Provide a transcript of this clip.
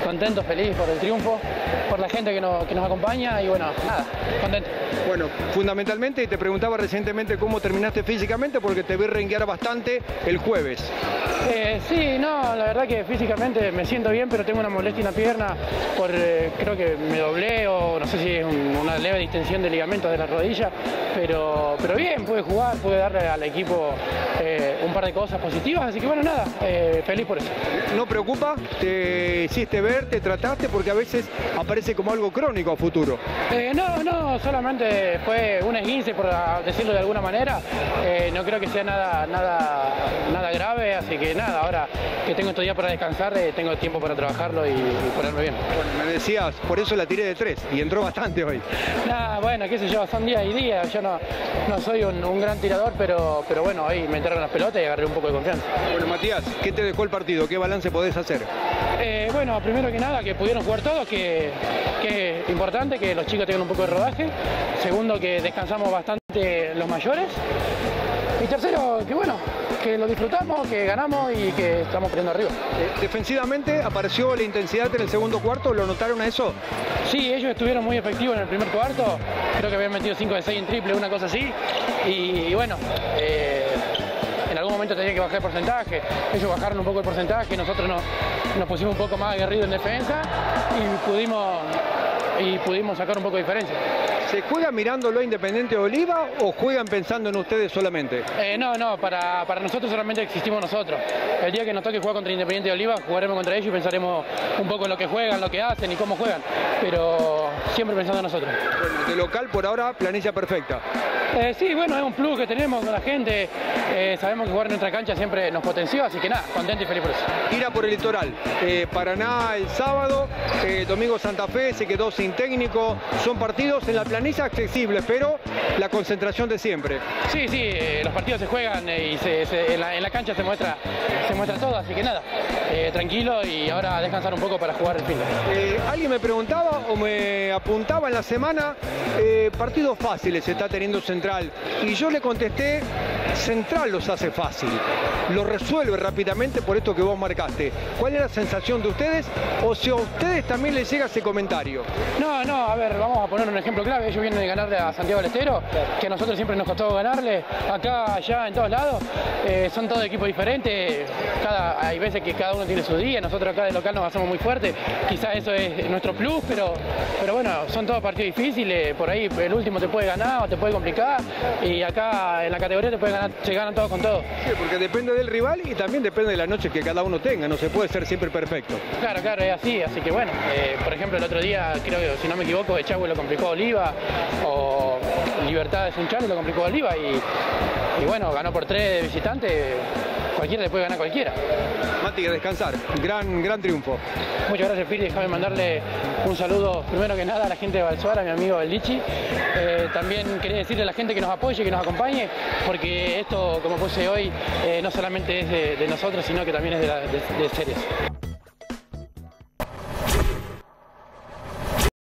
contento, feliz por el triunfo, por la gente que nos acompaña y bueno, nada, contento. Bueno, fundamentalmente, te preguntaba recientemente cómo terminaste físicamente porque te vi renguear bastante el jueves. Sí, no, la verdad que físicamente me siento bien, pero tengo una molestia en la pierna, creo que me doblé o no sé si es una leve distensión de ligamentos de la rodilla, pero bien, pude jugar, pude darle al equipo un par de cosas positivas, así que bueno, nada, feliz por eso. ¿No preocupa? ¿Te hiciste ver, te trataste? Porque a veces aparece como algo crónico a futuro. No, solamente fue un esguince, por decirlo de alguna manera, no creo que sea nada grave, así que nada, ahora que tengo estos días para descansar, tengo tiempo para trabajarlo y ponerme bien. Bueno, me decías, por eso la tiré de 3 y entró bastante hoy. Nada, bueno, qué sé yo, son días y días, yo no soy un gran tirador, pero bueno, hoy me entraron las pelotas y agarré un poco de confianza. Bueno, Matías, ¿qué te dejó el partido? ¿Qué balance podés hacer? Bueno, primero que nada, que pudieron jugar todos, que es importante que los chicos tengan un poco de rodaje. Segundo, que descansamos bastante los mayores. Y tercero, que bueno, que lo disfrutamos, que ganamos y que estamos peleando arriba. Defensivamente, ¿apareció la intensidad en el segundo cuarto? ¿Lo notaron a eso? Sí, ellos estuvieron muy efectivos en el primer cuarto. Creo que habían metido 5 de 6 en triple, una cosa así. Y bueno, en algún momento tenía que bajar el porcentaje. Ellos bajaron un poco el porcentaje, nosotros nos pusimos un poco más aguerridos en defensa y pudimos sacar un poco de diferencia. ¿Se juega mirándolo a Independiente de Oliva o juegan pensando en ustedes solamente? No, para nosotros solamente existimos nosotros. El día que nos toque jugar contra Independiente de Oliva, jugaremos contra ellos y pensaremos un poco en lo que juegan, lo que hacen y cómo juegan. Pero siempre pensando en nosotros. Bueno, de local por ahora, planilla perfecta. Sí, bueno, es un plus que tenemos con la gente. Sabemos que jugar en nuestra cancha siempre nos potenció, así que nada, contento y feliz por eso. Gira por el litoral. Paraná el sábado, domingo Santa Fe se quedó sin técnico. Son partidos en la planilla accesibles, pero la concentración de siempre. Sí, los partidos se juegan y en la cancha se muestra todo, así que nada, tranquilo y ahora descansar un poco para jugar el fin. Alguien me preguntaba o me apuntaba en la semana, partidos fáciles está teniendo Central, y yo le contesté, Central los hace fácil, lo resuelve rápidamente por esto que vos marcaste. ¿Cuál es la sensación de ustedes o si a ustedes también les llega ese comentario? No, a ver, vamos a poner un ejemplo clave. Ellos vienen de ganarle a Santiago del Estero, que a nosotros siempre nos costó ganarle, acá, allá, en todos lados. Son todos equipos diferentes, hay veces que cada uno tiene su día, nosotros acá de local nos hacemos muy fuerte, quizás eso es nuestro plus, pero bueno, son todos partidos difíciles, por ahí el último te puede ganar o te puede complicar, y acá en la categoría te puede ganar, se ganan todos con todos. Sí, porque depende del rival y también depende de la noche que cada uno tenga, no se puede ser siempre perfecto. Claro, es así que bueno, por ejemplo el otro día, creo que si no me equivoco, Echagüe lo complicó a Oliva, o Libertad de Sunchales lo complicó a Oliva, y bueno, ganó por 3 de visitante, cualquiera le puede ganar a cualquiera. Mati, a descansar, gran triunfo. Muchas gracias, Pili. Déjame mandarle un saludo primero que nada a la gente de Balsuara, a mi amigo el Lichi. También quería decirle a la gente que nos apoye, que nos acompañe, porque esto, como puse hoy, no solamente es de nosotros, sino que también es de Ceres.